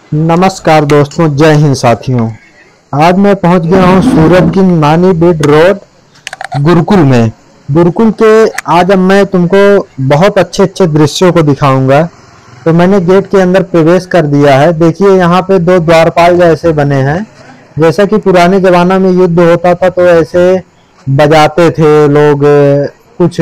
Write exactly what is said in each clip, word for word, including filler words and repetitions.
नमस्कार दोस्तों, जय हिंद साथियों। आज मैं पहुंच गया हूं सूरत की नानी बीड रोड गुरुकुल में। गुरुकुल के आज अब मैं तुमको बहुत अच्छे अच्छे दृश्यों को दिखाऊंगा। तो मैंने गेट के अंदर प्रवेश कर दिया है। देखिए यहाँ पे दो द्वारपाल जैसे बने हैं। जैसा कि पुराने जमाना में युद्ध होता था तो ऐसे बजाते थे लोग, कुछ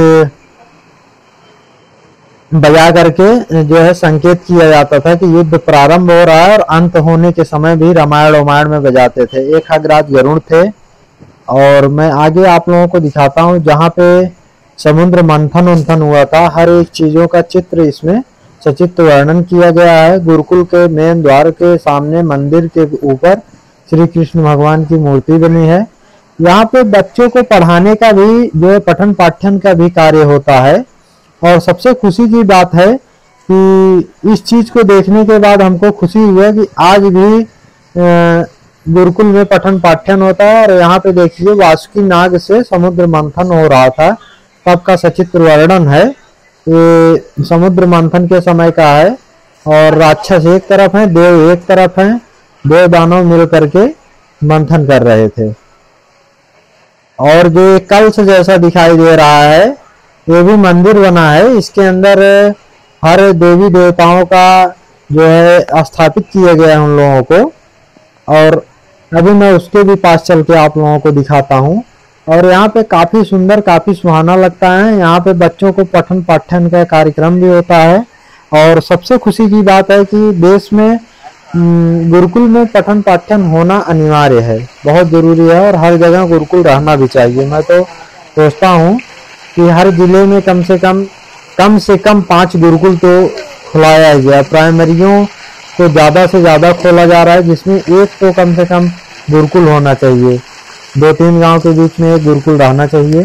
बजा करके जो है संकेत किया जाता था कि युद्ध प्रारंभ हो रहा है, और अंत होने के समय भी रामायण रामायण में बजाते थे। एक खगराज गरुड़ थे। और मैं आगे आप लोगों को दिखाता हूँ जहाँ पे समुद्र मंथन उंथन हुआ था। हर एक चीजों का चित्र इसमें सचित्र वर्णन किया गया है। गुरुकुल के मेन द्वार के सामने मंदिर के ऊपर श्री कृष्ण भगवान की मूर्ति बनी है। यहाँ पे बच्चों को पढ़ाने का भी जो है पठन पाठन का भी कार्य होता है। और सबसे खुशी की बात है कि इस चीज को देखने के बाद हमको खुशी हुई कि आज भी गुरुकुल में पठन पाठन होता है। और यहाँ पे देखिए वासुकी नाग से समुद्र मंथन हो रहा था, तब का सचित्र वर्णन है। ये समुद्र मंथन के समय का है। और राक्षस एक तरफ है, देव एक तरफ है। दो दानव मिल करके मंथन कर रहे थे। और जो कलश जैसा दिखाई दे रहा है ये भी मंदिर बना है। इसके अंदर हर देवी देवताओं का जो है स्थापित किया गया है उन लोगों को। और अभी मैं उसके भी पास चल के आप लोगों को दिखाता हूँ। और यहाँ पे काफी सुंदर, काफी सुहाना लगता है। यहाँ पे बच्चों को पठन पाठन का कार्यक्रम भी होता है। और सबसे खुशी की बात है कि देश में गुरुकुल में पठन पाठन होना अनिवार्य है, बहुत जरूरी है। और हर जगह गुरुकुल रहना भी चाहिए। मैं तो सोचता हूँ कि हर जिले में कम से कम कम से कम पांच गुरुकुल तो खुलाया गया। प्राइमरियों को ज्यादा से ज्यादा खोला जा रहा है, जिसमें एक तो कम से कम गुरुकुल होना चाहिए। दो तीन गांव के बीच में एक गुरुकुल रहना चाहिए।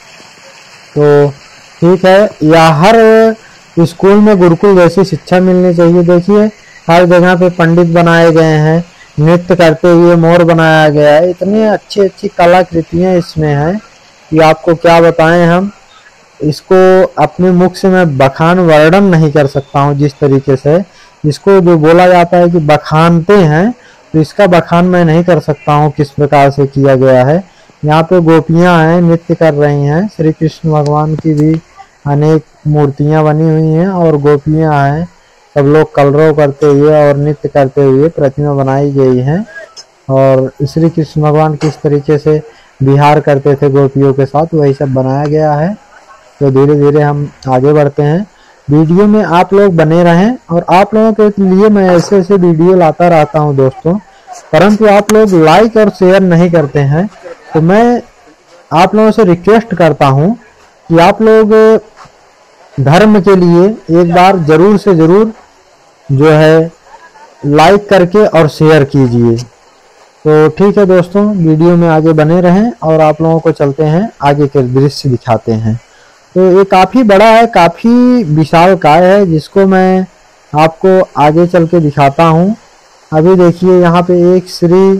तो ठीक है, या हर स्कूल में गुरुकुल जैसी शिक्षा मिलनी चाहिए। देखिए हर जगह पे पंडित बनाए गए हैं, नृत्य करते हुए मोर बनाया गया है। इतनी अच्छी अच्छी कलाकृतियां इसमें हैं कि आपको क्या बताएं हम। इसको अपने मुख से मैं बखान वर्णन नहीं कर सकता हूँ। जिस तरीके से इसको जो बोला जाता है कि बखानते हैं, तो इसका बखान मैं नहीं कर सकता हूँ किस प्रकार से किया गया है। यहाँ पे गोपियां हैं, नृत्य कर रही हैं। श्री कृष्ण भगवान की भी अनेक मूर्तियां बनी हुई हैं और गोपियां हैं। सब लोग कलरव करते हुए और नृत्य करते हुए प्रतिमा बनाई गई है। और श्री कृष्ण भगवान किस तरीके से विहार करते थे गोपियों के साथ, वही सब बनाया गया है। तो धीरे धीरे हम आगे बढ़ते हैं। वीडियो में आप लोग बने रहें, और आप लोगों के लिए मैं ऐसे ऐसे वीडियो लाता रहता हूं दोस्तों, परंतु आप लोग लाइक और शेयर नहीं करते हैं। तो मैं आप लोगों से रिक्वेस्ट करता हूं कि आप लोग धर्म के लिए एक बार जरूर से जरूर जो है लाइक करके और शेयर कीजिए। तो ठीक है दोस्तों, वीडियो में आगे बने रहें और आप लोगों को चलते हैं आगे के दृश्य दिखाते हैं। तो ये काफी बड़ा है, काफी विशालकाय है, जिसको मैं आपको आगे चल के दिखाता हूँ। अभी देखिए यहाँ पे एक श्री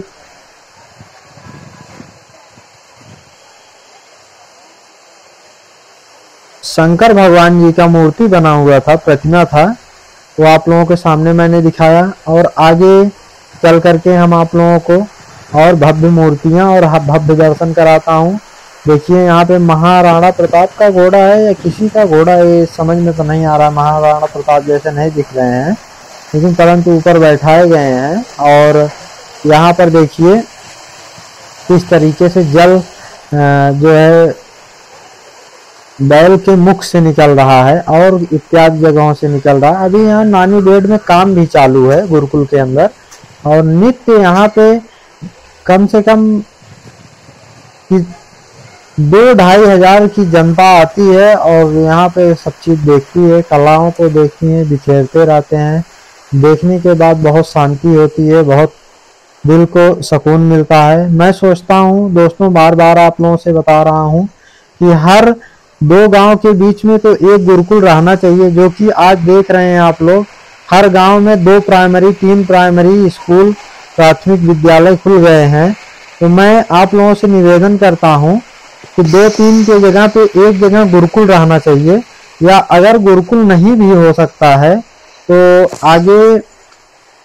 शंकर भगवान जी का मूर्ति बना हुआ था, प्रतिमा था, वो आप लोगों के सामने मैंने दिखाया। और आगे चल करके हम आप लोगों को और भव्य मूर्तियां और भव्य दर्शन कराता हूँ। देखिए यहाँ पे महाराणा प्रताप का घोड़ा है या किसी का घोड़ा, ये समझ में तो नहीं आ रहा। महाराणा प्रताप जैसे नहीं दिख रहे हैं, लेकिन परंतु ऊपर बैठाए गए हैं। और यहाँ पर देखिए किस तरीके से जल जो है बैल के मुख से निकल रहा है और इत्यादि जगहों से निकल रहा है। अभी यहाँ नानी बेड में काम भी चालू है गुरुकुल के अंदर। और नित्य यहाँ पे कम से कम दो ढाई हजार की जनता आती है और यहाँ पे सब चीज देखती है, कलाओं को देखती है, बिखेरते रहते हैं। देखने के बाद बहुत शांति होती है, बहुत दिल को सुकून मिलता है। मैं सोचता हूँ दोस्तों, बार बार आप लोगों से बता रहा हूँ कि हर दो गांव के बीच में तो एक गुरुकुल रहना चाहिए। जो कि आज देख रहे हैं आप लोग, हर गांव में दो प्राइमरी, तीन प्राइमरी स्कूल, प्राथमिक विद्यालय खुल गए हैं। तो मैं आप लोगों से निवेदन करता हूँ कि दो तीन के जगह पे एक जगह गुरुकुल रहना चाहिए। या अगर गुरुकुल नहीं भी हो सकता है तो आगे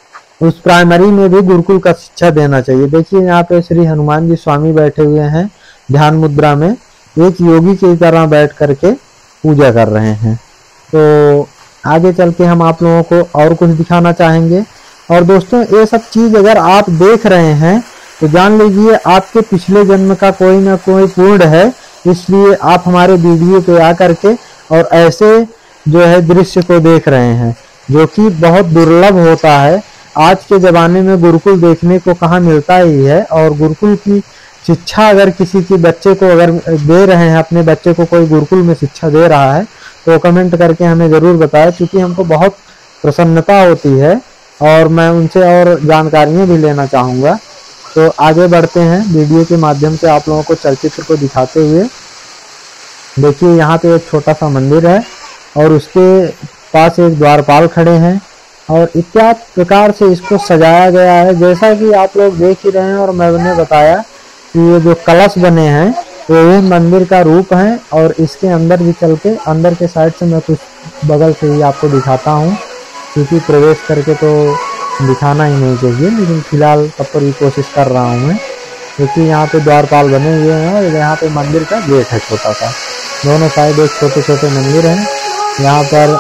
उस प्राइमरी में भी गुरुकुल का शिक्षा देना चाहिए। देखिए यहाँ पे श्री हनुमान जी स्वामी बैठे हुए हैं ध्यान मुद्रा में, एक योगी की तरह बैठ करके पूजा कर रहे हैं। तो आगे चल के हम आप लोगों को और कुछ दिखाना चाहेंगे। और दोस्तों ये सब चीज अगर आप देख रहे हैं तो जान लीजिए आपके पिछले जन्म का कोई ना कोई पुण्य है, इसलिए आप हमारे वीडियो पे आकर के और ऐसे जो है दृश्य को देख रहे हैं, जो कि बहुत दुर्लभ होता है। आज के ज़माने में गुरुकुल देखने को कहाँ मिलता ही है। और गुरुकुल की शिक्षा अगर किसी के बच्चे को अगर दे रहे हैं, अपने बच्चे को कोई गुरुकुल में शिक्षा दे रहा है, तो कमेंट करके हमें ज़रूर बताएं, क्योंकि हमको बहुत प्रसन्नता होती है और मैं उनसे और जानकारियाँ भी लेना चाहूँगा। तो आगे बढ़ते हैं वीडियो के माध्यम से आप लोगों को चलचित्र को दिखाते हुए। देखिए यहाँ पे एक छोटा सा मंदिर है और उसके पास एक द्वारपाल खड़े हैं और इत्यादि प्रकार से इसको सजाया गया है। जैसा कि आप लोग देख ही रहे हैं और मैंने बताया कि ये जो कलश बने हैं तो ये मंदिर का रूप है। और इसके अंदर भी चल के अंदर के साइड से मैं कुछ बगल से ही आपको दिखाता हूँ, क्योंकि प्रवेश करके तो दिखाना ही नहीं चाहिए, लेकिन फिलहाल तब पर भी कोशिश कर रहा हूँ मैं। देखिए यहाँ पे द्वारपाल बने हुए हैं और यहाँ पे मंदिर का गेट है छोटा सा, दोनों साइड एक छोटे छोटे मंदिर हैं। यहाँ पर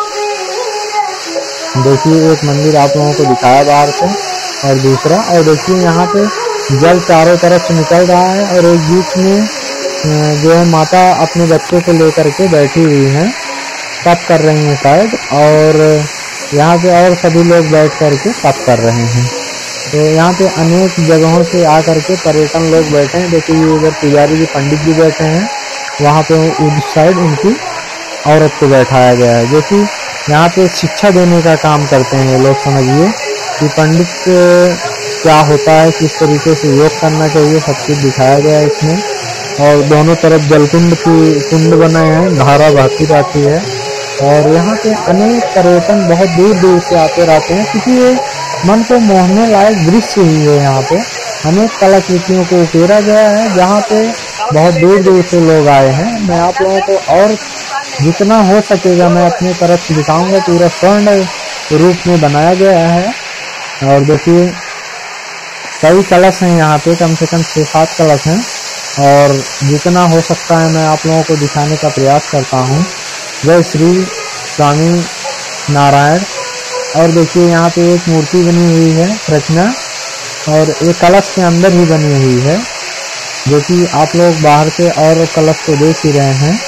देखिए एक मंदिर आप लोगों को दिखाया बाहर से और दूसरा, और देखिए यहाँ पे जल चारों तरफ से निकल रहा है और एक बीच में जो है माता अपने बच्चे को लेकर के बैठी हुई हैं, तप कर रही हैं शायद। और यहाँ पे और सभी लोग बैठ करके तप कर रहे हैं। तो यहाँ पे अनेक जगहों से आकर के पर्यटन लोग बैठे हैं। देखिए ये इधर पुजारी जी पंडित जी बैठे हैं, वहाँ पे उस साइड उनकी औरत को बैठाया गया है, जो कि यहाँ पे शिक्षा देने का काम करते हैं। लोग समझिए कि पंडित क्या होता है, किस तरीके से योग करना चाहिए, सब कुछ दिखाया गया है इसमें। और दोनों तरफ जलकुंड की कुंड बनाए हैं, धारा बहती रहती है। और यहाँ पे अनेक पर्यटन बहुत दूर दूर से आते रहते हैं, क्योंकि ये मन को मोहने लायक दृश्य ही है। यहाँ पे अनेक कलाकृतियों को उकेरा गया है, जहाँ पे बहुत दूर दूर से लोग आए हैं। मैं आप लोगों को और जितना हो सकेगा मैं अपने तरफ से दिखाऊंगा। पूरा स्वर्ण रूप में बनाया गया है। और देखिए कई कलश हैं यहाँ पे, कम से कम छः सात कलश हैं, और जितना हो सकता है मैं आप लोगों को दिखाने का प्रयास करता हूँ। जय श्री स्वामी नारायण। और देखिए यहाँ पे एक मूर्ति बनी हुई है रचना, और एक कलश के अंदर ही बनी हुई है, जो कि आप लोग बाहर से और कलश को देख ही रहे हैं।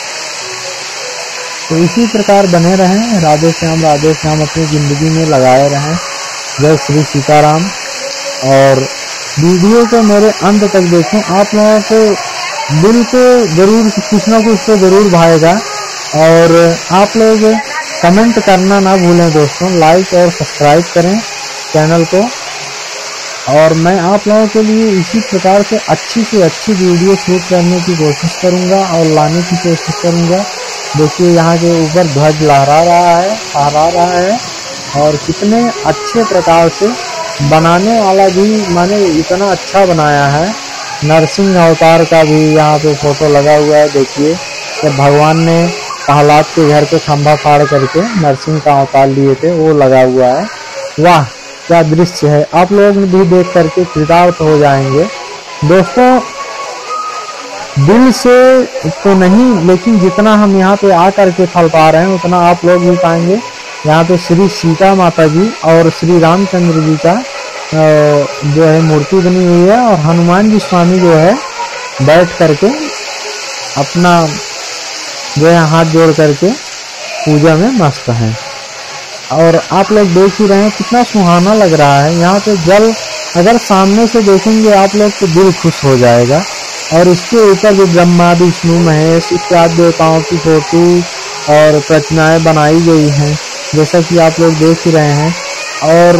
तो इसी प्रकार बने रहें, राधे श्याम राधे श्याम अपनी ज़िंदगी में लगाए रहें। जय श्री सीताराम। और वीडियो को मेरे अंत तक देखें, आप लोगों को दिल को जरूर कुछ ना कुछ तो जरूर भाएगा। और आप लोग कमेंट करना ना भूलें दोस्तों, लाइक और सब्सक्राइब करें चैनल को। और मैं आप लोगों के लिए इसी प्रकार से अच्छी से अच्छी वीडियो शूट करने की कोशिश करूंगा और लाने की कोशिश करूंगा। देखिए यहाँ के ऊपर ध्वज लहरा रहा है, फहरा रहा है, और कितने अच्छे प्रकार से बनाने वाला भी माने इतना अच्छा बनाया है। नरसिंह अवतार का भी यहाँ पे फोटो लगा हुआ है। देखिए जब भगवान ने प्रहलाद के घर पे खंभा फाड़ करके नरसिंह का अवतार लिए थे, वो लगा हुआ है। वाह क्या दृश्य है, आप लोग भी देख करके कृतार्थ हो जाएंगे दोस्तों। दिल से तो नहीं, लेकिन जितना हम यहाँ पे आकर के फल पा रहे हैं उतना आप लोग भी पाएंगे। यहाँ पे श्री सीता माता जी और श्री रामचंद्र जी का जो है मूर्ति बनी हुई है, और हनुमान जी स्वामी जो है बैठ करके अपना जो है हाथ जोड़ करके पूजा में मस्त हैं। और आप लोग देख ही रहे हैं कितना सुहाना लग रहा है। यहाँ पे जल अगर सामने से देखेंगे आप लोग तो दिल खुश हो जाएगा। और इसके ऊपर जो ब्रह्मा विष्णु महेश इत्यादि देवताओं की फोटो और प्रतिमाएं बनाई गई हैं, जैसा कि आप लोग देख ही रहे हैं। और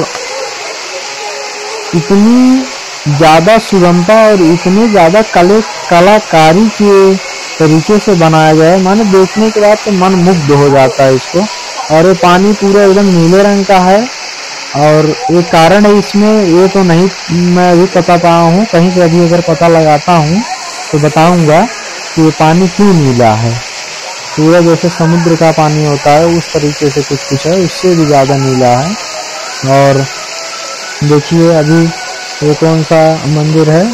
इतनी ज़्यादा सुगमता और इतनी ज़्यादा कले कलाकारी के तरीके से बनाया गया है, माने देखने के बाद तो मन मुग्ध हो जाता है इसको। और ये पानी पूरा एकदम नीले रंग का है, और एक कारण है इसमें, ये तो नहीं मैं अभी पता पाया हूँ, कहीं से अभी अगर पता लगाता हूँ तो बताऊँगा कि ये पानी क्यों नीला है। पूरा जैसे समुद्र का पानी होता है उस तरीके से कुछ कुछ है, उससे भी ज़्यादा नीला है। और देखिए अभी ये कौन सा मंदिर है,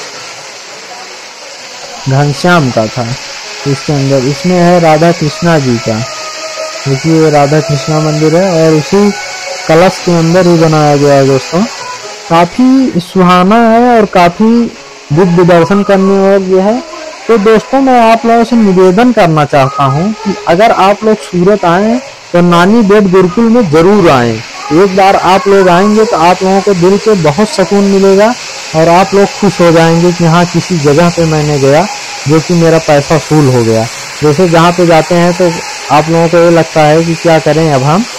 घनश्याम का था इसके अंदर, इसमें है राधा कृष्णा जी का। देखिए ये राधा कृष्णा मंदिर है और उसी कलश के अंदर ही बनाया गया है दोस्तों। काफी सुहाना है और काफी दिव्य दर्शन करने योग्य है। तो दोस्तों मैं आप लोगों से निवेदन करना चाहता हूँ कि अगर आप लोग सूरत आए तो नानी बेट गुरुकुल में जरूर आए। एक बार आप लोग आएंगे तो आप लोगों को दिल से बहुत सुकून मिलेगा और आप लोग खुश हो जाएंगे कि हाँ किसी जगह पे मैंने गया जो कि मेरा पैसा वसूल हो गया। जैसे जहाँ पे जाते हैं तो आप लोगों को ये लगता है कि क्या करें अब हम,